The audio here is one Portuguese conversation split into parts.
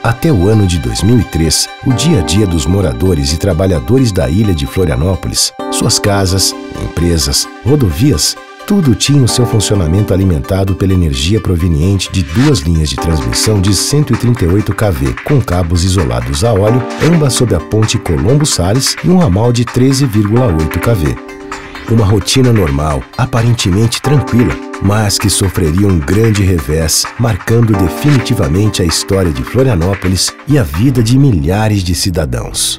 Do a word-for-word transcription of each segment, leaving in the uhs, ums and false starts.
Até o ano de dois mil e três, o dia a dia dos moradores e trabalhadores da ilha de Florianópolis, suas casas, empresas, rodovias, tudo tinha o seu funcionamento alimentado pela energia proveniente de duas linhas de transmissão de cento e trinta e oito quilovolts, com cabos isolados a óleo, ambas sob a ponte Colombo Salles e um ramal de treze vírgula oito quilovolts. Uma rotina normal, aparentemente tranquila, mas que sofreria um grande revés, marcando definitivamente a história de Florianópolis e a vida de milhares de cidadãos.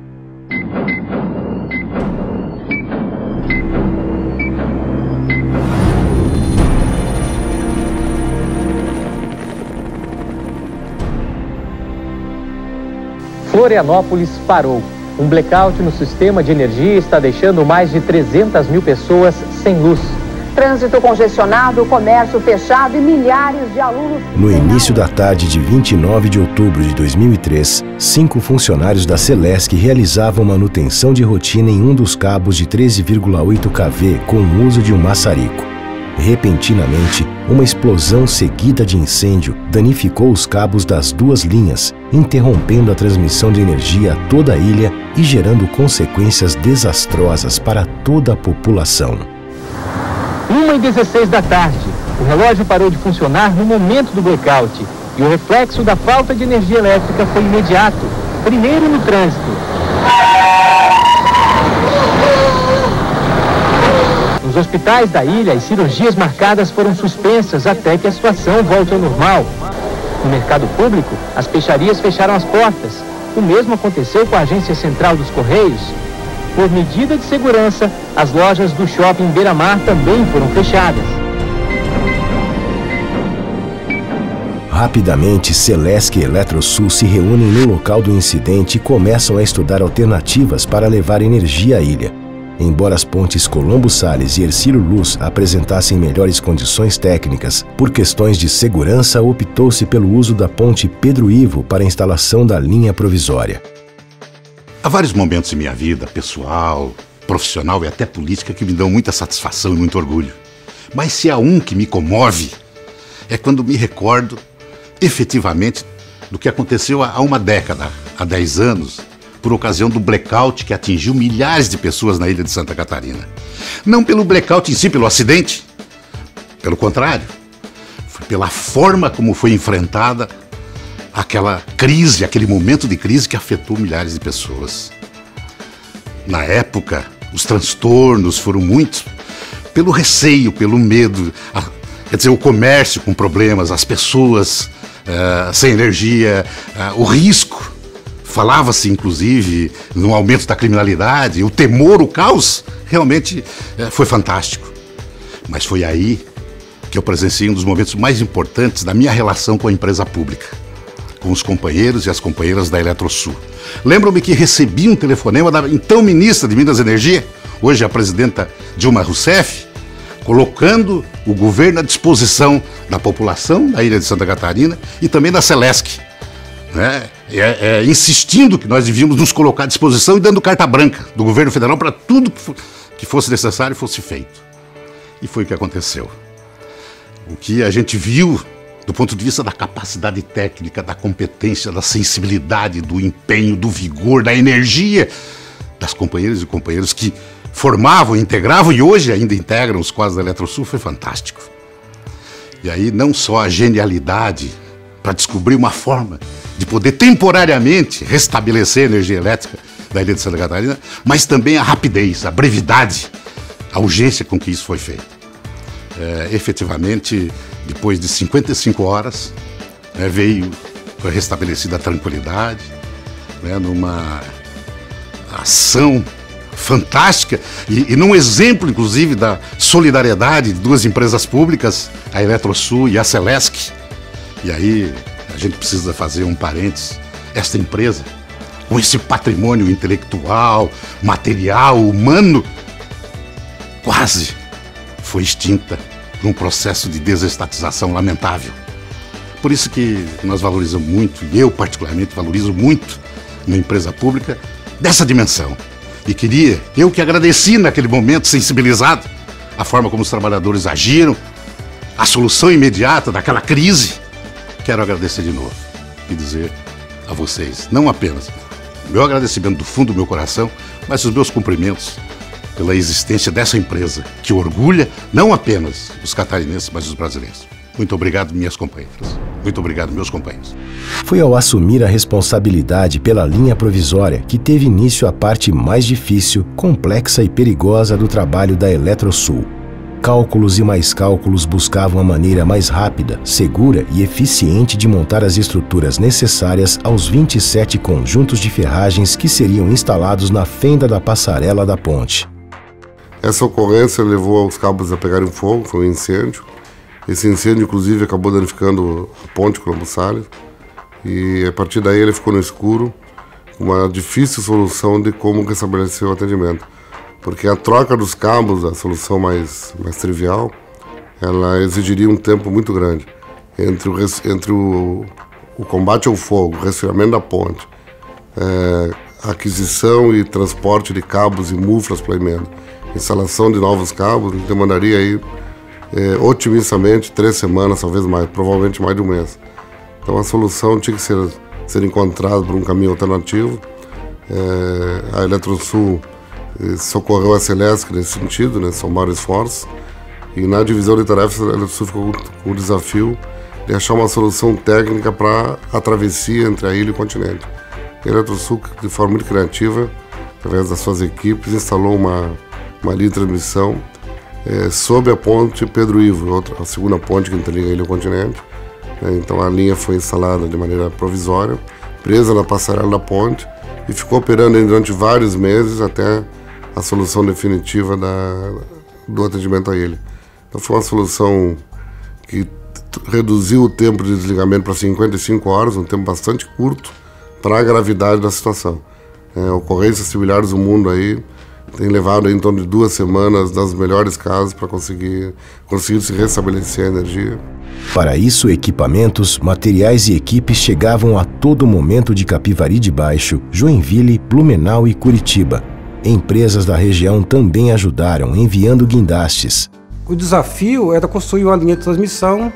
Florianópolis parou. Um blackout no sistema de energia está deixando mais de trezentas mil pessoas sem luz. Trânsito congestionado, comércio fechado e milhares de alunos... No início da tarde de vinte e nove de outubro de dois mil e três, cinco funcionários da Celesc realizavam manutenção de rotina em um dos cabos de treze vírgula oito quilovolts com o uso de um maçarico. Repentinamente, uma explosão seguida de incêndio danificou os cabos das duas linhas, interrompendo a transmissão de energia a toda a ilha e gerando consequências desastrosas para toda a população. uma e dezesseis da tarde, o relógio parou de funcionar no momento do blackout e o reflexo da falta de energia elétrica foi imediato, primeiro no trânsito. Nos hospitais da ilha, as cirurgias marcadas foram suspensas até que a situação volte ao normal. No mercado público, as peixarias fecharam as portas. O mesmo aconteceu com a Agência Central dos Correios. Por medida de segurança, as lojas do shopping Beira-Mar também foram fechadas. Rapidamente, Celesc e Eletrosul se reúnem no local do incidente e começam a estudar alternativas para levar energia à ilha. Embora as pontes Colombo Salles e Hercílio Luz apresentassem melhores condições técnicas, por questões de segurança optou-se pelo uso da ponte Pedro Ivo para a instalação da linha provisória. Há vários momentos em minha vida, pessoal, profissional e até política, que me dão muita satisfação e muito orgulho. Mas se há um que me comove, é quando me recordo, efetivamente, do que aconteceu há uma década, há dez anos, por ocasião do blackout que atingiu milhares de pessoas na ilha de Santa Catarina. Não pelo blackout em si, pelo acidente. Pelo contrário, foi pela forma como foi enfrentada aquela crise, aquele momento de crise que afetou milhares de pessoas. Na época, os transtornos foram muitos pelo receio, pelo medo, a, quer dizer, o comércio com problemas, as pessoas uh, sem energia, uh, o risco. Falava-se, inclusive, no aumento da criminalidade, o temor, o caos, realmente uh, foi fantástico. Mas foi aí que eu presenciei um dos momentos mais importantes da minha relação com a empresa pública, com os companheiros e as companheiras da Eletrosul. Lembro-me que recebi um telefonema da então ministra de Minas e Energia, hoje a presidenta Dilma Rousseff, colocando o governo à disposição da população da ilha de Santa Catarina e também da Celesc, né? é, é, insistindo que nós devíamos nos colocar à disposição e dando carta branca do governo federal para tudo que fosse necessário fosse feito. E foi o que aconteceu. O que a gente viu do ponto de vista da capacidade técnica, da competência, da sensibilidade, do empenho, do vigor, da energia das companheiras e companheiros que formavam, integravam e hoje ainda integram os quadros da Eletrosul foi fantástico. E aí não só a genialidade para descobrir uma forma de poder temporariamente restabelecer a energia elétrica da ilha de Santa Catarina, mas também a rapidez, a brevidade, a urgência com que isso foi feito. É, efetivamente, depois de cinquenta e cinco horas, né, veio, foi restabelecida a tranquilidade, né, numa ação fantástica e, e num exemplo, inclusive, da solidariedade de duas empresas públicas, a Eletrosul e a Celesc. E aí a gente precisa fazer um parênteses. Esta empresa, com esse patrimônio intelectual, material, humano, quase foi extinta por um processo de desestatização lamentável. Por isso que nós valorizamos muito, e eu particularmente valorizo muito, uma empresa pública dessa dimensão. E queria, eu que agradeci naquele momento, sensibilizado, a forma como os trabalhadores agiram, a solução imediata daquela crise, quero agradecer de novo e dizer a vocês, não apenas meu agradecimento do fundo do meu coração, mas os meus cumprimentos pela existência dessa empresa que orgulha não apenas os catarinenses, mas os brasileiros. Muito obrigado, minhas companheiras. Muito obrigado, meus companheiros. Foi ao assumir a responsabilidade pela linha provisória que teve início a parte mais difícil, complexa e perigosa do trabalho da Eletrosul. Cálculos e mais cálculos buscavam a maneira mais rápida, segura e eficiente de montar as estruturas necessárias aos vinte e sete conjuntos de ferragens que seriam instalados na fenda da passarela da ponte. Essa ocorrência levou os cabos a pegarem fogo, foi um incêndio. Esse incêndio, inclusive, acabou danificando a ponte Colombo Salles. E a partir daí ele ficou no escuro, uma difícil solução de como restabelecer o atendimento. Porque a troca dos cabos, a solução mais, mais trivial, ela exigiria um tempo muito grande. Entre o, entre o, o combate ao fogo, o resfriamento da ponte, é, aquisição e transporte de cabos e muflas para a emenda, instalação de novos cabos, demandaria aí, é, otimistamente, três semanas, talvez mais, provavelmente mais de um mês. Então a solução tinha que ser, ser encontrada por um caminho alternativo. É, a Eletrosul socorreu a Celesc nesse sentido, né, somaram esforços, e na divisão de tarefas a Eletrosul ficou com o desafio de achar uma solução técnica para a travessia entre a ilha e o continente. A Eletrosul, de forma muito criativa, através das suas equipes, instalou uma, uma linha de transmissão é, sob a ponte Pedro Ivo, outra, a segunda ponte que interliga a ilha e o continente. Né, então a linha foi instalada de maneira provisória, presa na passarela da ponte, e ficou operando durante vários meses até a solução definitiva da, do atendimento a ele. Então foi uma solução que reduziu o tempo de desligamento para cinquenta e cinco horas, um tempo bastante curto para a gravidade da situação. É, ocorrências similares do mundo aí tem levado aí em torno de duas semanas, nas melhores casos, para conseguir, conseguir se restabelecer a energia. Para isso, equipamentos, materiais e equipes chegavam a todo momento de Capivari de Baixo, Joinville, Blumenau e Curitiba. Empresas da região também ajudaram, enviando guindastes. O desafio era construir uma linha de transmissão,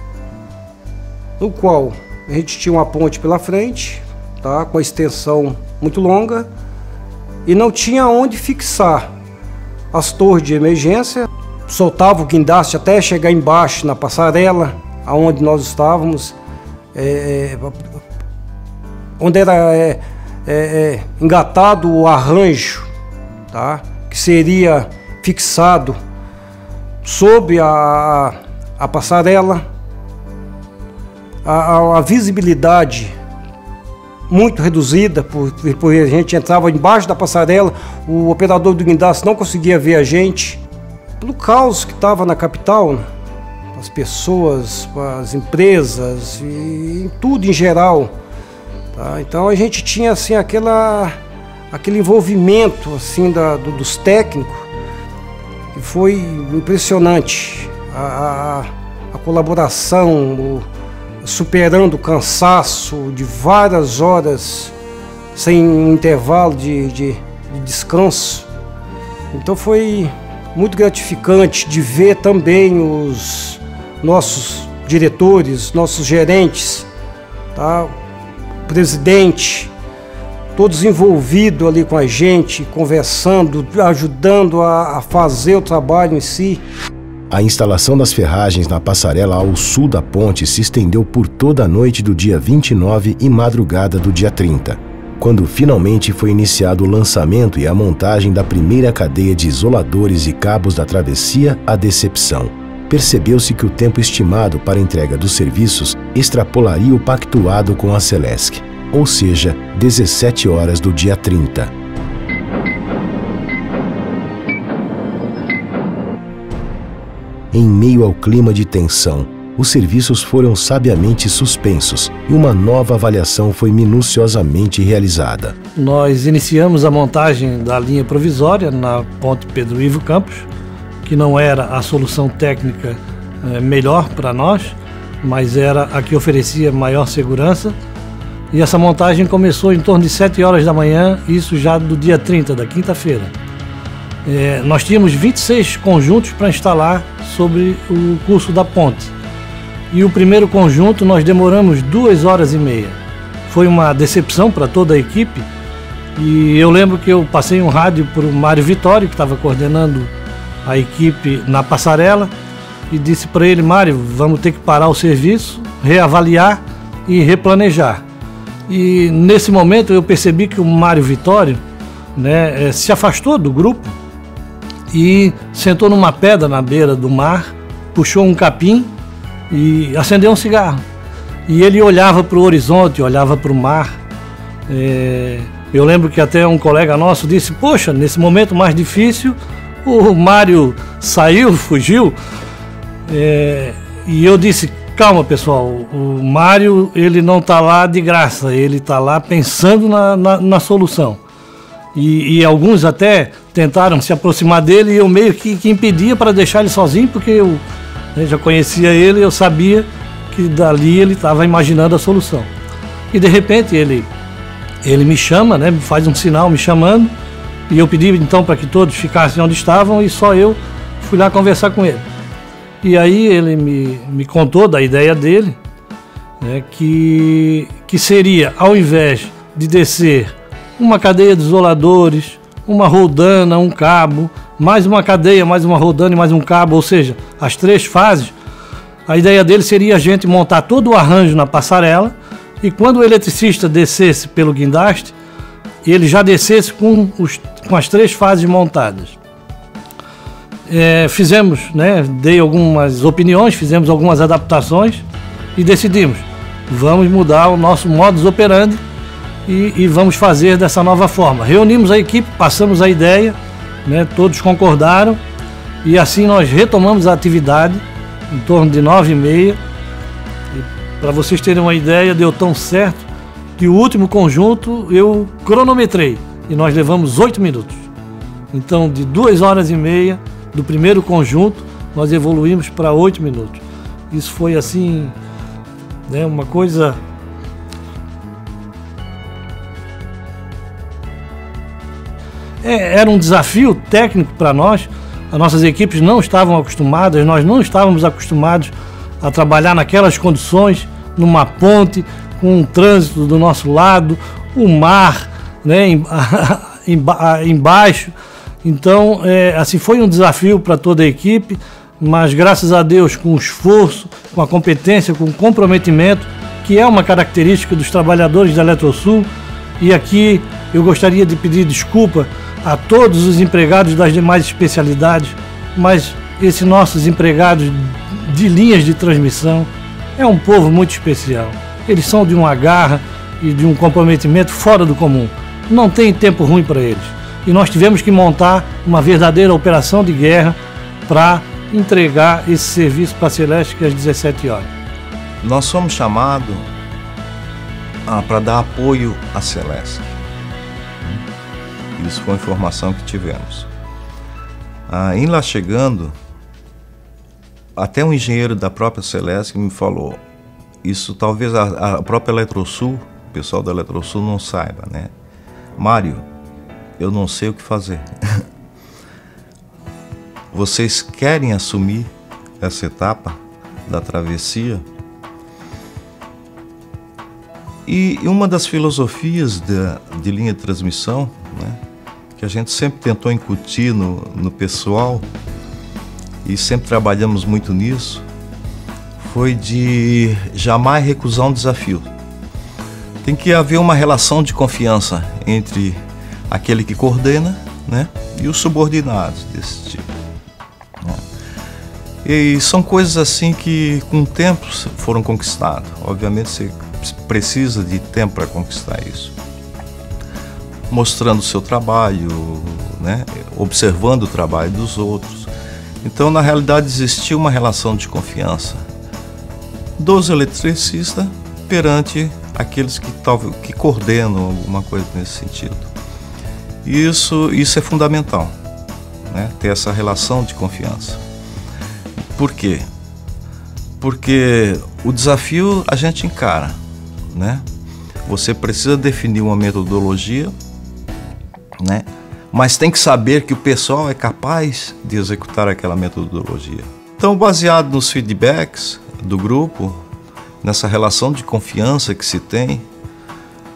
no qual a gente tinha uma ponte pela frente, tá, com a extensão muito longa, e não tinha onde fixar as torres de emergência. Soltava o guindaste até chegar embaixo na passarela, aonde nós estávamos, é, onde era é, é, é, engatado o arranjo, tá, que seria fixado sob a, a passarela. A, a, a visibilidade muito reduzida, porque por a gente entrava embaixo da passarela, o operador do guindaste não conseguia ver a gente. Pelo caos que estava na capital, né? As pessoas, as empresas e em tudo em geral, tá? Então a gente tinha assim aquela, aquele envolvimento assim da, do, dos técnicos, que foi impressionante. A, a, a colaboração, o, superando o cansaço de várias horas sem um intervalo de, de, de descanso. Então foi muito gratificante de ver também os nossos diretores, nossos gerentes, tá? O presidente, todos envolvidos ali com a gente, conversando, ajudando a, a fazer o trabalho em si. A instalação das ferragens na passarela ao sul da ponte se estendeu por toda a noite do dia vinte e nove e madrugada do dia trinta, quando finalmente foi iniciado o lançamento e a montagem da primeira cadeia de isoladores e cabos da travessia à Decepção. Percebeu-se que o tempo estimado para a entrega dos serviços extrapolaria o pactuado com a Celesc, ou seja, dezessete horas do dia trinta. Em meio ao clima de tensão, os serviços foram sabiamente suspensos e uma nova avaliação foi minuciosamente realizada. Nós iniciamos a montagem da linha provisória na ponte Pedro Ivo Campos, que não era a solução técnica eh, melhor para nós, mas era a que oferecia maior segurança. E essa montagem começou em torno de sete horas da manhã, isso já do dia trinta, da quinta-feira. É, nós tínhamos vinte e seis conjuntos para instalar sobre o curso da ponte. E o primeiro conjunto nós demoramos duas horas e meia. foi uma decepção para toda a equipe. E eu lembro que eu passei um rádio para o Mário Vitório, que estava coordenando a equipe na passarela, e disse para ele: Mário, vamos ter que parar o serviço, reavaliar e replanejar. E nesse momento eu percebi que o Mário Vitório, né, se afastou do grupo e sentou numa pedra na beira do mar, puxou um capim e acendeu um cigarro. E ele olhava para o horizonte, olhava para o mar. É... Eu lembro que até um colega nosso disse: poxa, nesse momento mais difícil, o Mário saiu, fugiu. É, e eu disse: calma, pessoal, o Mário, ele não está lá de graça, ele está lá pensando na, na, na solução. E, e alguns até tentaram se aproximar dele, e eu meio que, que impedia para deixar ele sozinho, porque eu, né, já conhecia ele, eu sabia que dali ele estava imaginando a solução. E de repente ele... Ele me chama, né, faz um sinal me chamando, e eu pedi então para que todos ficassem onde estavam, e só eu fui lá conversar com ele. E aí ele me, me contou da ideia dele, né, que, que seria, ao invés de descer uma cadeia de isoladores, uma roldana, um cabo, mais uma cadeia, mais uma roldana e mais um cabo, ou seja, as três fases, a ideia dele seria a gente montar todo o arranjo na passarela, e quando o eletricista descesse pelo guindaste, ele já descesse com, os, com as três fases montadas. É, fizemos, né, dei algumas opiniões, fizemos algumas adaptações e decidimos, vamos mudar o nosso modus operandi e, e vamos fazer dessa nova forma. Reunimos a equipe, passamos a ideia, né, todos concordaram, e assim nós retomamos a atividade em torno de nove e meia. Para vocês terem uma ideia, deu tão certo que o último conjunto eu cronometrei e nós levamos oito minutos. Então, de duas horas e meia do primeiro conjunto, nós evoluímos para oito minutos. Isso foi assim, né, uma coisa... É, era um desafio técnico para nós. As nossas equipes não estavam acostumadas, nós não estávamos acostumados a trabalhar naquelas condições, numa ponte, com um trânsito do nosso lado, o mar, né, embaixo. Então, é, assim, foi um desafio para toda a equipe, mas graças a Deus, com o esforço, com a competência, com o comprometimento, que é uma característica dos trabalhadores da Eletrosul, e aqui eu gostaria de pedir desculpa a todos os empregados das demais especialidades, mas esses nossos empregados de linhas de transmissão é um povo muito especial. Eles são de uma garra e de um comprometimento fora do comum. Não tem tempo ruim para eles. E nós tivemos que montar uma verdadeira operação de guerra para entregar esse serviço para a Celesc às dezessete horas. Nós somos chamados ah, para dar apoio à Celesc. Isso foi a informação que tivemos. Ah, em lá chegando, até um engenheiro da própria Celesc me falou, isso talvez a, a própria Eletrosul, o pessoal da Eletrosul não saiba, né? Mário, eu não sei o que fazer. Vocês querem assumir essa etapa da travessia? E uma das filosofias de, de linha de transmissão, né, que a gente sempre tentou incutir no, no pessoal, e sempre trabalhamos muito nisso, foi de jamais recusar um desafio. Tem que haver uma relação de confiança entre aquele que coordena, né, e os subordinados desse tipo. E são coisas assim que com o tempo foram conquistadas. Obviamente você precisa de tempo para conquistar isso. Mostrando o seu trabalho, né, observando o trabalho dos outros. Então, na realidade, existia uma relação de confiança dos eletricistas perante aqueles que, talvez, que coordenam alguma coisa nesse sentido. Isso, isso é fundamental, né, ter essa relação de confiança. Por quê? Porque o desafio a gente encara, né? Você precisa definir uma metodologia, né? Mas tem que saber que o pessoal é capaz de executar aquela metodologia. Então, baseado nos feedbacks do grupo, nessa relação de confiança que se tem,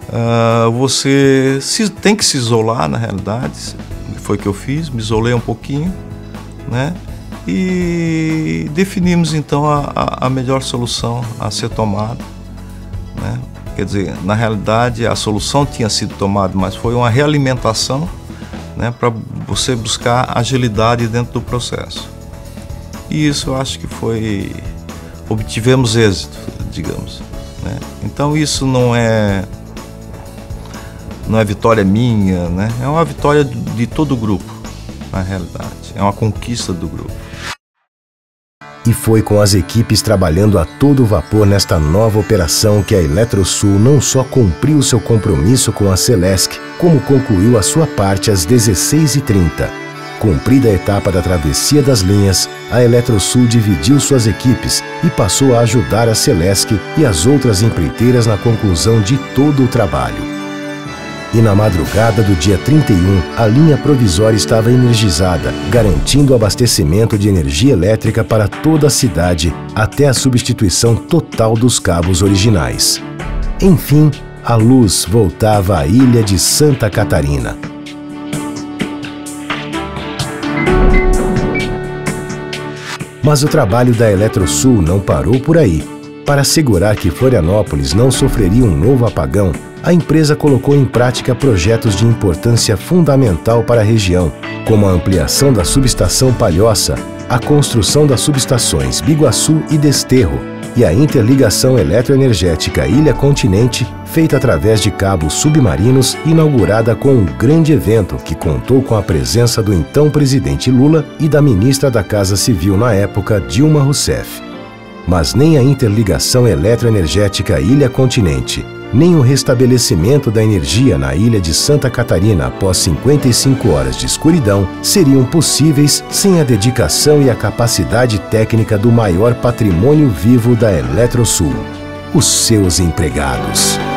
Uh, você se, tem que se isolar, na realidade. Foi o que eu fiz, me isolei um pouquinho, né? E definimos então a, a, a melhor solução a ser tomada, né? Quer dizer, na realidade a solução tinha sido tomada, mas foi uma realimentação, né, para você buscar agilidade dentro do processo. E isso eu acho que foi, obtivemos êxito, digamos, né? Então isso não é não é vitória minha, né? É uma vitória de todo o grupo, na realidade, é uma conquista do grupo. E foi com as equipes trabalhando a todo vapor nesta nova operação que a Eletrosul não só cumpriu seu compromisso com a Celesc, como concluiu a sua parte às dezesseis e trinta. Cumprida a etapa da travessia das linhas, a Eletrosul dividiu suas equipes e passou a ajudar a Celesc e as outras empreiteiras na conclusão de todo o trabalho. E na madrugada do dia trinta e um, a linha provisória estava energizada, garantindo o abastecimento de energia elétrica para toda a cidade, até a substituição total dos cabos originais. Enfim, a luz voltava à ilha de Santa Catarina. Mas o trabalho da Eletrosul não parou por aí. Para assegurar que Florianópolis não sofreria um novo apagão, a empresa colocou em prática projetos de importância fundamental para a região, como a ampliação da subestação Palhoça, a construção das subestações Biguaçu e Desterro e a interligação eletroenergética Ilha-Continente, feita através de cabos submarinos, inaugurada com um grande evento que contou com a presença do então presidente Lula e da ministra da Casa Civil na época, Dilma Rousseff. Mas nem a interligação eletroenergética Ilha-Continente, nem o restabelecimento da energia na ilha de Santa Catarina após cinquenta e cinco horas de escuridão seriam possíveis sem a dedicação e a capacidade técnica do maior patrimônio vivo da Eletrosul, os seus empregados.